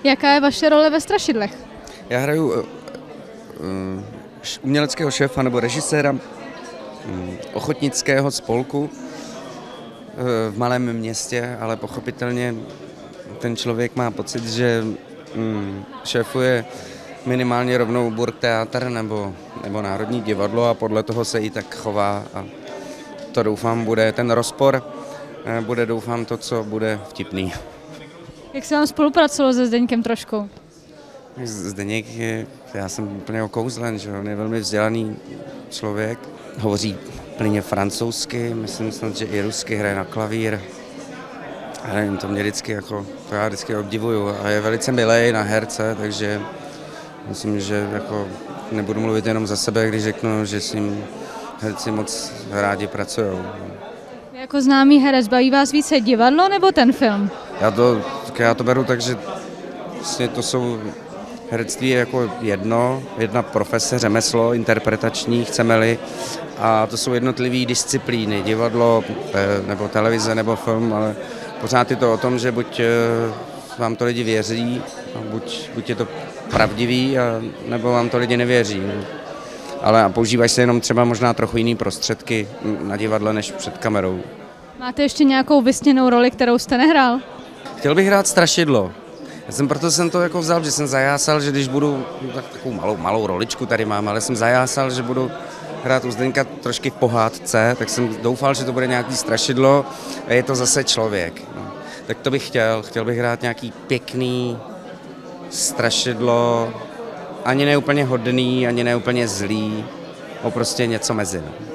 Jaká je vaše role ve Strašidlech? Já hraju uměleckého šéfa nebo režiséra ochotnického spolku v malém městě, ale pochopitelně ten člověk má pocit, že šéfuje minimálně rovnou Burgtheater nebo Národní divadlo a podle toho se i tak chová a to doufám bude ten rozpor, bude doufám to, co bude vtipný. Jak se vám spolupracovalo se Zdeňkem Troškou? Zdeněk já jsem úplně okouzlen, že on je velmi vzdělaný člověk, hovoří plně francouzsky, myslím snad, že i rusky, hraje na klavír. Já nevím, to já vždycky obdivuju a je velice milej na herce, takže myslím, že jako nebudu mluvit jenom za sebe, když řeknu, že s ním herci moc rádi pracují. Jako známý herec, baví vás více divadlo nebo ten film? Já to beru tak, že vlastně to jsou herectví jako jedna profese, řemeslo, interpretační, chceme-li, a to jsou jednotlivé disciplíny, divadlo, nebo televize, nebo film, ale pořád je to o tom, že buď vám to lidi věří, buď je to pravdivý, nebo vám to lidi nevěří. Ale používají se jenom třeba možná trochu jiný prostředky na divadle než před kamerou. Máte ještě nějakou vysněnou roli, kterou jste nehrál? Chtěl bych hrát Strašidlo. Proto jsem to jako vzal, že jsem zajásal, že když budu, takovou malou roličku tady mám, ale jsem zajásal, že budu hrát u Zdeňka trošky v pohádce, tak jsem doufal, že to bude nějaký strašidlo a je to zase člověk. No. Tak to bych chtěl bych hrát nějaký pěkný strašidlo, ani ne úplně hodný, ani ne úplně zlý, prostě něco mezi. No.